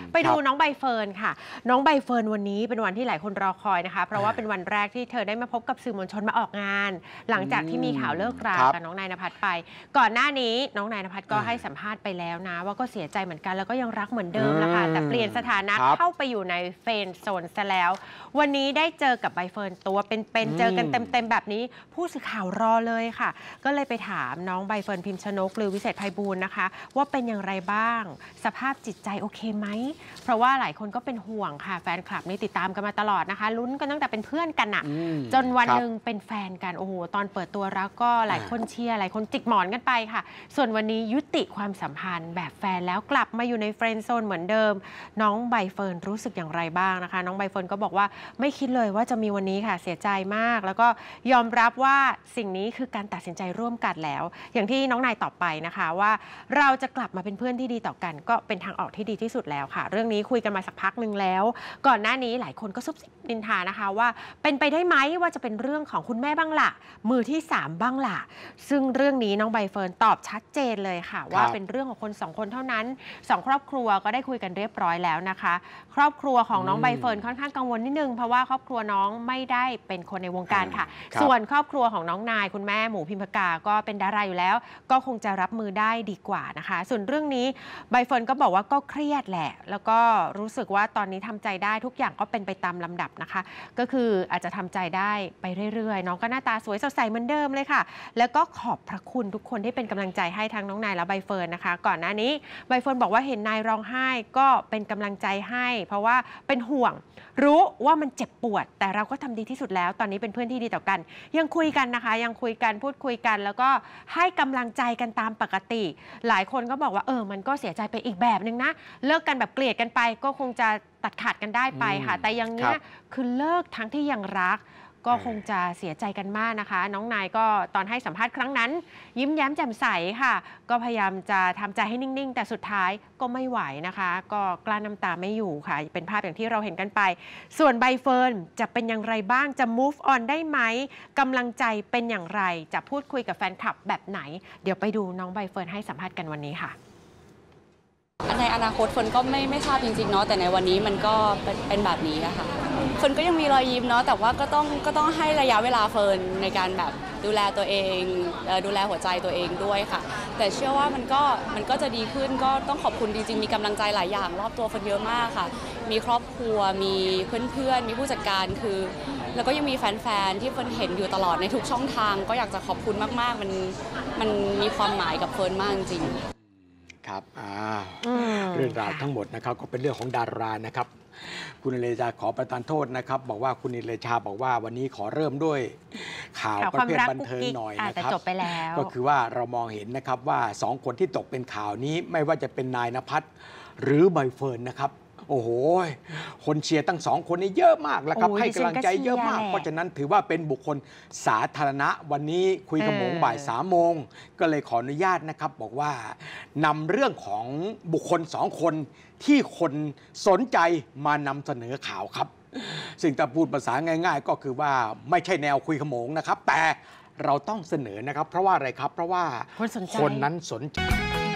ไปดูน้องใบเฟิร์นค่ะน้องใบเฟิร์นวันนี้เป็นวันที่หลายคนรอคอยนะคะเพราะว่าเป็นวันแรกที่เธอได้มาพบกับสื่อมวลชนมาออกงานหลังจากที่มีข่าวเลิกรากับน้องนายณภัทรไปก่อนหน้านี้น้องนายณภัทรก็ให้สัมภาษณ์ไปแล้วนะว่าก็เสียใจเหมือนกันแล้วก็ยังรักเหมือนเดิมนะคะแต่เปลี่ยนสถานะเข้าไปอยู่ในเฟรนด์โซนซะแล้ววันนี้ได้เจอกับใบเฟิร์นตัวเป็นเจอกันเต็มแบบนี้ผู้สื่อข่าวรอเลยค่ะก็เลยไปถามน้องใบเฟิร์นพิมพ์ชนกหรือวิเศษไพบูลย์นะคะว่าเป็นอย่างไรบ้างสภาพจิตใจโอเคไหมเพราะว่าหลายคนก็เป็นห่วงค่ะแฟนคลับนี่ติดตามกันมาตลอดนะคะลุ้นกันตั้งแต่เป็นเพื่อนกันอะจนวันหนึ่งเป็นแฟนกันโอ้โหตอนเปิดตัวรักก็หลายคนเชียร์หลายคนจิกหมอนกันไปค่ะส่วนวันนี้ยุติความสัมพันธ์แบบแฟนแล้วกลับมาอยู่ในเฟรนด์โซนเหมือนเดิมน้องใบเฟิร์นรู้สึกอย่างไรบ้างนะคะน้องใบเฟิร์นก็บอกว่าไม่คิดเลยว่าจะมีวันนี้ค่ะเสียใจมากแล้วก็ยอมรับว่าสิ่งนี้คือการตัดสินใจร่วมกันแล้วอย่างที่น้องนายตอบไปนะคะว่าเราจะกลับมาเป็นเพื่อนที่ดีต่อกันก็เป็นทางออกที่ดีที่สุดแล้วค่ะเรื่องนี้คุยกันมาสักพักหนึ่งแล้วก่อนหน้านี้หลายคนก็ซุบซิบนินทานะคะว่าเป็นไปได้ไหมว่าจะเป็นเรื่องของคุณแม่บ้างล่ะมือที่3บ้างล่ะซึ่งเรื่องนี้น้องใบเฟิร์นตอบชัดเจนเลยค่ะว่าเป็นเรื่องของคน2คนเท่านั้น2ครอบครัวก็ได้คุยกันเรียบร้อยแล้วนะคะครอบครัวของน้องใบเฟิร์นค่อนข้างกังวลนิดนึงเพราะว่าครอบครัวน้องไม่ได้เป็นคนในวงการค่ะส่วนครอบครัวของน้องนายคุณแม่หมูพิมพกาก็เป็นดาราอยู่แล้วก็คงจะรับมือได้ดีกว่านะคะส่วนเรื่องนี้ใบเฟิร์นก็บอกว่าก็เครียดแหละแล้วก็รู้สึกว่าตอนนี้ทำใจได้ทุกอย่างก็เป็นไปตามลำดับนะคะก็คืออาจจะทำใจได้ไปเรื่อยๆน้องก็หน้าตาสวยสดใสเหมือนเดิมเลยค่ะแล้วก็ขอบพระคุณทุกคนที่เป็นกำลังใจให้ทั้งน้องนายและใบเฟิร์นนะคะก่อนหน้านี้ใบเฟิร์นบอกว่าเห็นนายร้องไห้ก็เป็นกำลังใจให้เพราะว่าเป็นห่วงรู้ว่ามันเจ็บปวดแต่เราก็ทำดีที่สุดแล้วตอนนี้เป็นเพื่อนที่ดีต่อกันยังคุยกันนะคะยังคุยกันพูดคุยกันแล้วก็ให้กำลังใจกันตามปกติหลายคนก็บอกว่ามันก็เสียใจไปอีกแบบนึงนะเลิกกันแบบเกลียดกันไปก็คงจะตัดขาดกันได้ไปค่ะแต่อย่างนี้คือเลิกทั้งที่ยังรักก็คงจะเสียใจกันมากนะคะน้องนายก็ตอนให้สัมภาษณ์ครั้งนั้นยิ้มแย้มแจ่มใสค่ะก็พยายามจะทำใจให้นิ่งๆแต่สุดท้ายก็ไม่ไหวนะคะก็กลั้นน้ำตาไม่อยู่ค่ะเป็นภาพอย่างที่เราเห็นกันไปส่วนใบเฟิร์นจะเป็นอย่างไรบ้างจะ move on ได้ไหมกำลังใจเป็นอย่างไรจะพูดคุยกับแฟนคลับแบบไหนเดี๋ยวไปดูน้องใบเฟิร์นให้สัมภาษณ์กันวันนี้ค่ะในอนาคตฝนก็ไม่ทราบจริงๆเนาะแต่ในวันนี้มันก็เป็นแบบนี้อะค่ะฝนก็ยังมีรอยยิ้มเนาะแต่ว่าก็ต้องให้ระยะเวลาเฟิร์นในการแบบดูแลตัวเองดูแลหัวใจตัวเองด้วยค่ะแต่เชื่อว่ามันก็จะดีขึ้นก็ต้องขอบคุณจริงๆมีกำลังใจหลายอย่างรอบตัวเฟิร์นเยอะมากค่ะมีครอบครัวมีเพื่อนๆมีผู้จัดการคือแล้วก็ยังมีแฟนๆที่เฟิร์นเห็นอยู่ตลอดในทุกช่องทางก็อยากจะขอบคุณมากๆมันมีความหมายกับเฟิร์นมากจริงครับเรื่องราวทั้งหมดนะครับก็เป็นเรื่องของดารานะครับคุณเลชาขอประทานโทษนะครับบอกว่าคุณเลชาบอกว่าวันนี้ขอเริ่มด้วยข่าวประเภทบันเทิงหน่อยนะครับก็คือว่าเรามองเห็นนะครับว่า2คนที่ตกเป็นข่าวนี้ไม่ว่าจะเป็นนายณภัทรหรือใบเฟิร์นนะครับโอ้โหคนเชียร์ตั้ง2คนนี้เยอะมากแล้วครับให้กำลังใจเยอะมากเพราะฉะนั้นถือว่าเป็นบุคคลสาธารณะวันนี้คุยกับหมงบ่าย3 โมงก็เลยขออนุญาตนะครับบอกว่านำเรื่องของบุคคล2 คนที่คนสนใจมานำเสนอข่าวครับซึ่งถ้าพูดภาษาง่ายๆก็คือว่าไม่ใช่แนวคุยขโมงนะครับแต่เราต้องเสนอนะครับเพราะว่าอะไรครับเพราะว่าคนนั้นสนใจ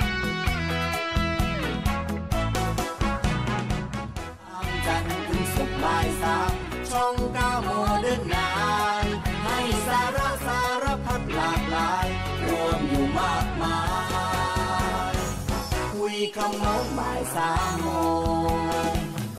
ช่อง9 โมเดิร์นไนน์ให้สาระพัดหลากหลายรวมอยู่มากมายคุยคำโน้นบ่าย3 โมง